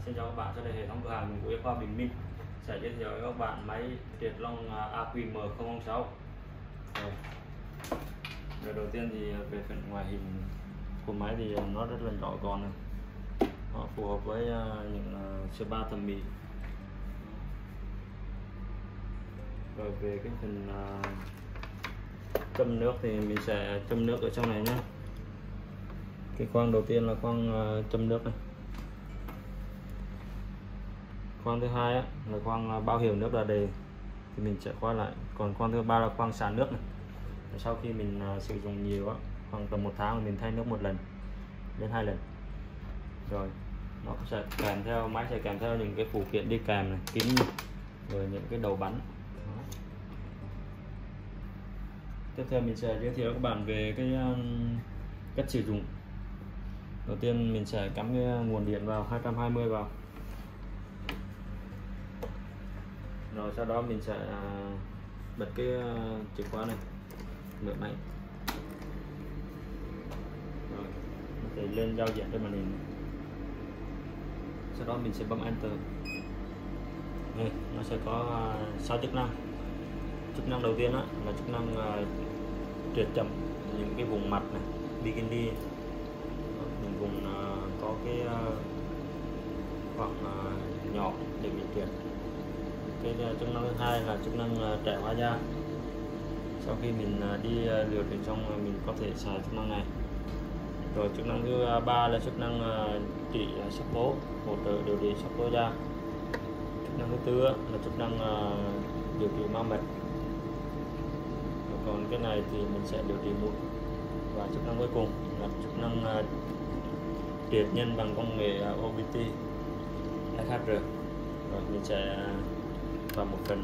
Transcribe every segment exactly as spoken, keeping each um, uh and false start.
Xin chào các bạn, sau đây hệ thống cửa hàng của Khoa Bình Minh sẽ giới thiệu với các bạn máy triệt lông a quy em không không sáu. Rồi. Rồi đầu tiên thì về phần ngoại hình của máy thì nó rất là nhỏ gọn này, nó phù hợp với những spa thẩm mỹ. Rồi về cái phần châm nước thì mình sẽ châm nước ở trong này nhé. Cái khoang đầu tiên là khoang châm nước này. Khoang thứ hai á, là khoang báo hiệu nước là đề thì mình sẽ khóa lại. Còn khoang thứ ba là khoang xả nước này. Sau khi mình uh, sử dụng nhiều á, khoảng tầm một tháng mình thay nước một lần đến hai lần. Rồi nó sẽ kèm theo, máy sẽ kèm theo những cái phụ kiện đi kèm này, kính này, rồi những cái đầu bắn. Đó. Tiếp theo mình sẽ giới thiệu các bạn về cái um, cách sử dụng. Đầu tiên mình sẽ cắm cái nguồn điện vào hai trăm hai mươi vào. Rồi sau đó mình sẽ bật cái chìa khóa này, mở máy. Rồi có thể lên giao diện trên màn hình. Sau đó mình sẽ bấm enter. Đây, nó sẽ có sáu chức năng. Chức năng đầu tiên đó là chức năng triệt chậm những cái vùng mặt này, bikini, những vùng có cái khoảng nhỏ để mình triệt. Cái chức năng thứ hai là chức năng trẻ hóa da. Sau khi mình đi liều trình xong mình có thể xài chức năng này. Rồi chức năng thứ ba là chức năng trị sắc tố, hỗ trợ điều trị sắc tố da. Chức năng thứ tư là chức năng điều trị mau mệt. Còn cái này thì mình sẽ điều trị mụn. Và chức năng cuối cùng là chức năng triệt nhân bằng công nghệ o bê tê ép hát rờ. Rồi mình sẽ vào một phần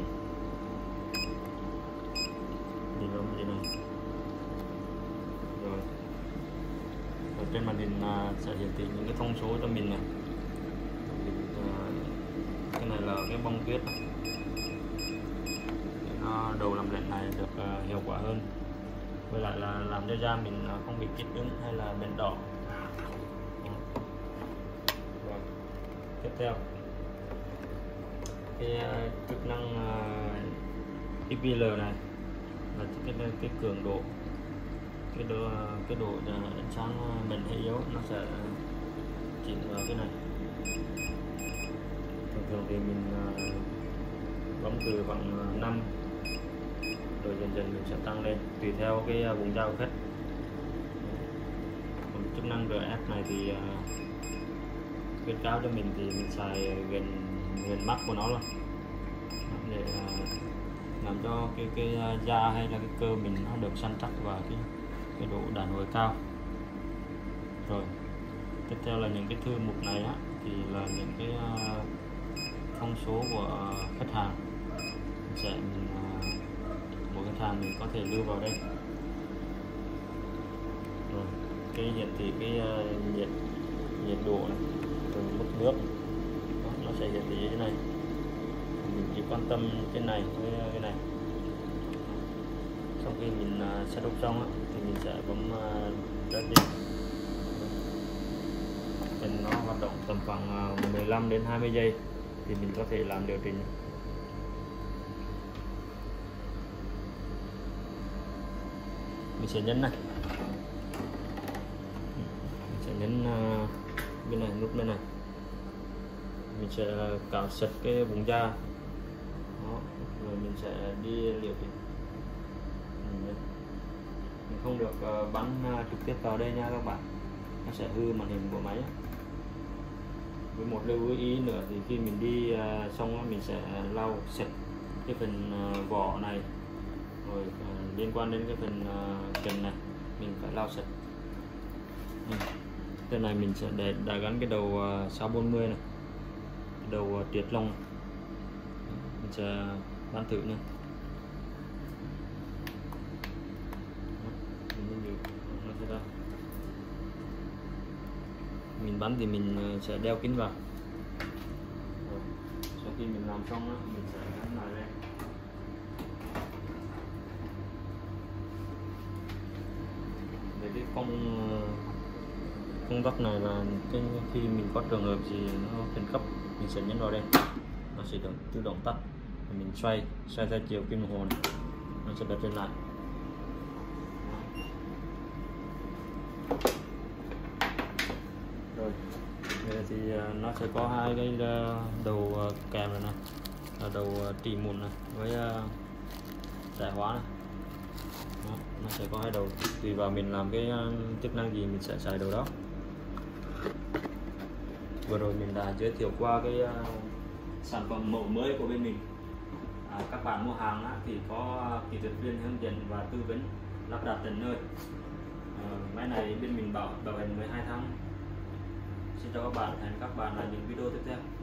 nhìn nó như thế này. Rồi ở trên màn hình sẽ hiển thị những cái thông số cho mình này. Cái này là cái bông tuyết này. Nó đầu làm lạnh này được hiệu quả hơn, với lại là làm cho da mình không bị kích ứng hay là bệnh đỏ. Rồi tiếp theo cái uh, chức năng uh, i pê lờ này là cái, cái, cái cường độ, cái độ cái độ uh, ánh sáng mạnh hay yếu nó sẽ chỉnh vào cái này. Thường thường thì mình uh, bấm từ khoảng uh, năm, rồi dần dần mình sẽ tăng lên tùy theo cái uh, vùng da của khách. Còn chức năng rờ ép này thì uh, khuyến cáo cho mình thì mình xài gần gần mắt của nó luôn, để uh, làm cho cái cái da hay là cái cơ mình nó được săn chắc và cái cái độ đàn hồi cao. Rồi tiếp theo là những cái thư mục này á, thì là những cái uh, thông số của uh, khách hàng. Mình sẽ mình, uh, mỗi khách hàng mình có thể lưu vào đây. Rồi cái hiển thị cái uh, nhiệt nhiệt độ này, rồi mức nước đó, nó sẽ hiển thị như thế này. Mình chỉ quan tâm cái này với cái này. Sau khi mình uh, setup xong á, thì mình sẽ bấm uh, ready. Cần nó hoạt động tầm khoảng uh, mười lăm đến hai mươi giây thì mình có thể làm điều chỉnh. Mình sẽ nhấn này, mình sẽ nhấn uh, bên này, nút bên này. Mình sẽ cạo sạch cái vùng da đó, rồi mình sẽ đi liệu chỉnh. Mình không được uh, bắn uh, trực tiếp vào đây nha các bạn, nó sẽ hư màn hình của máy. Với một lưu ý nữa thì khi mình đi uh, xong mình sẽ lau sạch cái phần uh, vỏ này, rồi uh, liên quan đến cái phần uh, cần này mình phải lau sạch. Ừ. Cái này mình sẽ để đã gắn cái đầu uh, sáu bốn mươi này, cái đầu uh, triệt lông. Mình sẽ bắn thử nha. Mình bắn thì mình sẽ đeo kính vào. Rồi, sau khi mình làm xong đó, mình sẽ gắn lại lên. Để cái công công tắc này là cái khi mình có trường hợp gì nó khẩn cấp mình sẽ nhấn vào đây, nó sẽ tự, tự động tắt. Mình xoay xoay theo chiều kim đồng hồ này, nó sẽ bật lên lại. Rồi bây giờ thì nó sẽ có hai cái đầu kèm này, này. Đầu trì mùn này với giải hóa này. Đó, nó sẽ có hai đầu, tùy vào mình làm cái chức năng gì mình sẽ xài đầu đó. Vừa rồi mình đã giới thiệu qua cái uh, sản phẩm mẫu mới của bên mình. À, các bạn mua hàng á, thì có kỹ thuật viên hướng dẫn và tư vấn lắp đặt tận nơi. À, máy này bên mình bảo bảo hành mười hai tháng. Xin chào các bạn, hẹn các bạn ở những video tiếp theo.